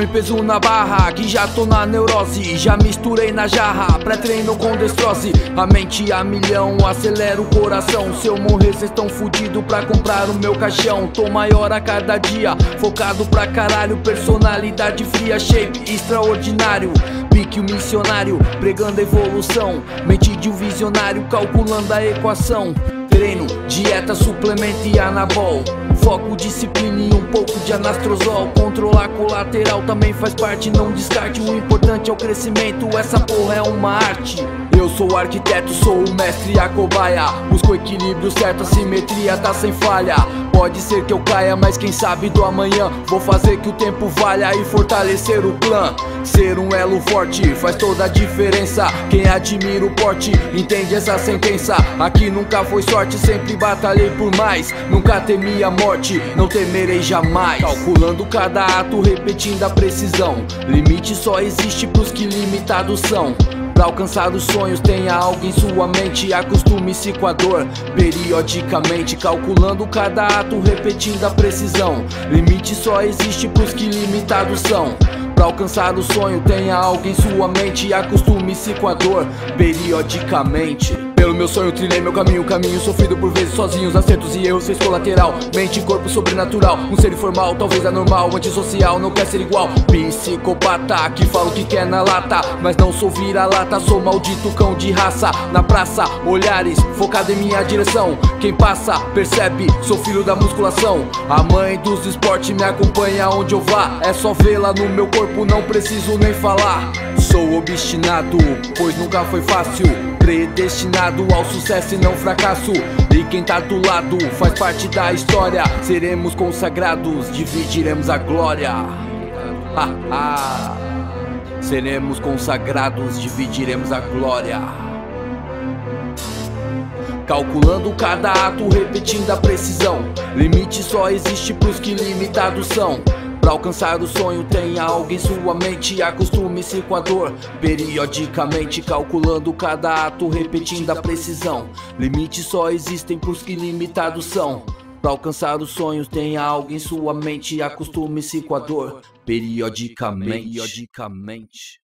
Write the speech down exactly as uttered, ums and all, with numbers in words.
Põe peso na barra, que já tô na neurose. Já misturei na jarra, pré-treino com destrose. A mente a milhão, acelera o coração. Se eu morrer cês tão fudido pra comprar o meu caixão. Tô maior a cada dia, focado pra caralho. Personalidade fria, shape extraordinário. Pique o missionário, pregando a evolução. Mente de um visionário, calculando a equação. Treino, dieta, suplemento e anabol. Foco, disciplina e um pouco de anastrozol. Controlar colateral também faz parte, não descarte. O importante é o crescimento, essa porra é uma arte. Eu sou o arquiteto, sou o mestre e a cobaia. Busco o equilíbrio certo, a simetria tá sem falha. Pode ser que eu caia, mas quem sabe do amanhã. Vou fazer que o tempo valha e fortalecer o clã. Ser um elo forte faz toda a diferença. Quem admira o porte entende essa sentença. Aqui nunca foi sorte, sempre batalhei por mais. Nunca temi a morte, não temerei jamais. Calculando cada ato, repetindo a precisão. Limite só existe pros que limitados são. Pra alcançar os sonhos tenha algo em sua mente. Acostume-se com a dor, periodicamente. Calculando cada ato, repetindo a precisão. Limite só existe pros que limitados são. Pra alcançar o sonho tenha algo em sua mente. Acostume-se com a dor, periodicamente. Pelo meu sonho trilhei meu caminho, caminho sofrido por vezes sozinhos, acertos e erros fez colateral. Mente e corpo sobrenatural, um ser informal, talvez anormal, antissocial, não quer ser igual. Psicopata, que fala o que quer na lata, mas não sou vira-lata, sou maldito cão de raça. Na praça, olhares, focado em minha direção. Quem passa, percebe, sou filho da musculação. A mãe dos esportes me acompanha onde eu vá. É só vê-la no meu corpo, não preciso nem falar. Sou obstinado, pois nunca foi fácil. Predestinado ao sucesso e não fracasso. E quem tá do lado faz parte da história. Seremos consagrados, dividiremos a glória. Ha, ha. Seremos consagrados, dividiremos a glória. Calculando cada ato, repetindo a precisão. Limite só existe pros que limitados são. Pra alcançar o sonho tenha algo em sua mente. Acostume-se com a dor, periodicamente. Calculando cada ato, repetindo a precisão. Limites só existem pros que limitados são. Pra alcançar os sonhos tenha algo em sua mente. Acostume-se com a dor, periodicamente. periodicamente.